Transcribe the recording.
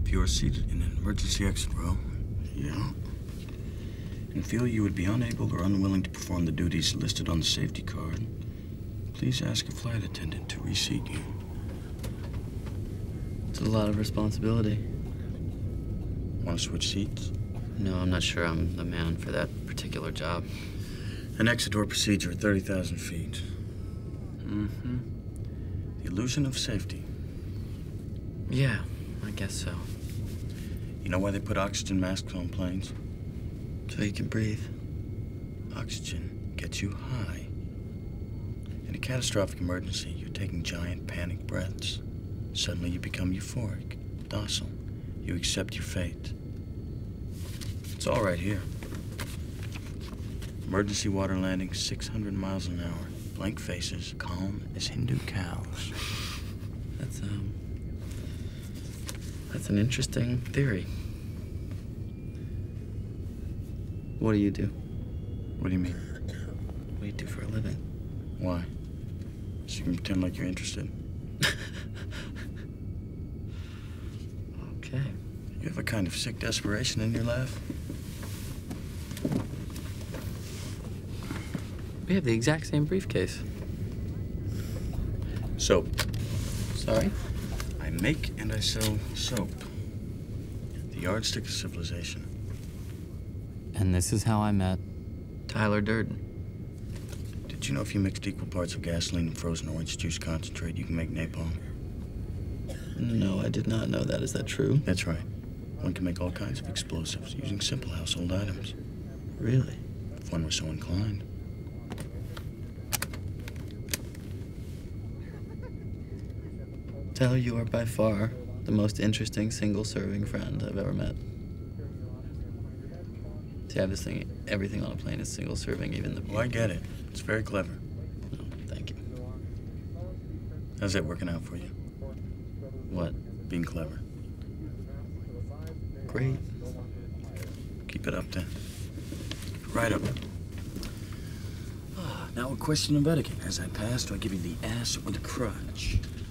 If you are seated in an emergency exit row, yeah, and feel you would be unable or unwilling to perform the duties listed on the safety card, please ask a flight attendant to reseat you. It's a lot of responsibility. Want to switch seats? No, I'm not sure I'm the man for that particular job. An exit door procedure at 30,000 feet. Mm-hmm. The illusion of safety. Yeah, I guess so. You know why they put oxygen masks on planes? So you can breathe. Oxygen gets you high. In a catastrophic emergency, you're taking giant panic breaths. Suddenly you become euphoric, docile. You accept your fate. It's all right here. Emergency water landing, 600 miles an hour. Blank faces, calm as Hindu cows. That's an interesting theory. What do you do? What do you mean? What do you do for a living? Why? So you can pretend like you're interested. Okay. You have a kind of sick desperation in your laugh? We have the exact same briefcase. Soap. Sorry? I make and I sell soap. The yardstick of civilization. And this is how I met Tyler Durden. Did you know if you mixed equal parts of gasoline and frozen orange juice concentrate, you can make napalm? No, I did not know that. Is that true? That's right. One can make all kinds of explosives using simple household items. Really? If one were so inclined. Tyler, you are by far the most interesting single-serving friend I've ever met. See, I have this thing, everything on a plane is single-serving, even the... Well, I get it. It's very clever. Oh, thank you. How's that working out for you? What? Being clever. Great. Keep it up, then. Right up. Now a question of etiquette. As I pass, do I give you the ass or the crutch?